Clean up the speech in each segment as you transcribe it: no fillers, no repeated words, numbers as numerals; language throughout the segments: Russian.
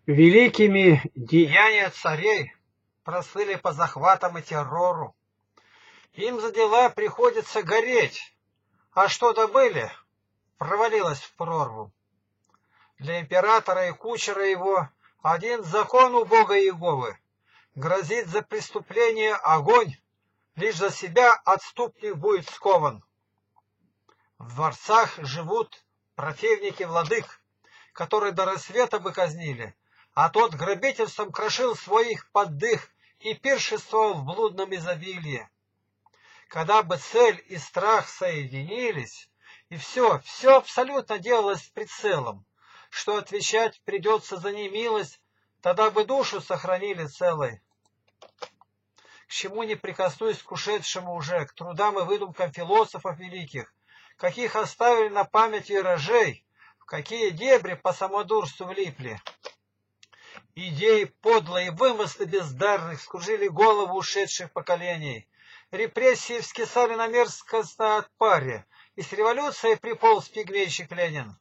Великими деяния царей прослыли по захватам и террору. Им за дела приходится гореть, а что добыли, провалилось в прорву. Для императора и кучера его один закон у Бога Иеговы: грозит за преступление огонь, лишь за себя отступник будет скован. В дворцах живут противники владык, которые до рассвета бы казнили, а тот грабительством крошил своих поддых и пиршествовал в блудном изобилии. Когда бы цель и страх соединились, и все абсолютно делалось с прицелом, что отвечать придется за немилость, тогда бы душу сохранили целой. К чему не прикоснусь к ушедшему уже, к трудам и выдумкам философов великих, каких оставили на память виражей, в какие дебри по самодурству влипли. Идеи подлые, вымыслы бездарных скружили голову ушедших поколений. Репрессии вскисали на мерзкостной отпаре, и с революцией приполз пигмейщик Ленин.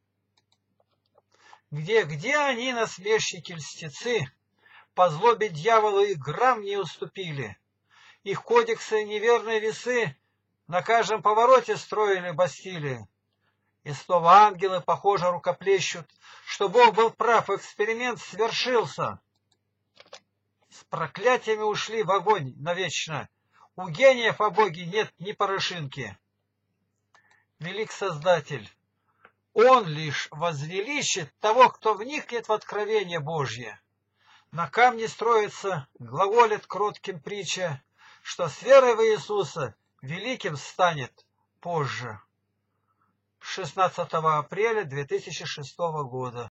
Где они, насмешники-льстецы, по злобе дьяволу и грамм не уступили. Их кодексы неверные весы на каждом повороте строили Бастилии. И снова ангелы, похоже, рукоплещут, что Бог был прав, эксперимент свершился. С проклятиями ушли в огонь навечно. У гениев о Боге нет ни порошинки. Велик Создатель. Он лишь возвеличит того, кто вникнет в откровение Божье. На камне строится, глаголит кротким притча, что с верой в Иисуса великим станет позже. 16 апреля 2006 года.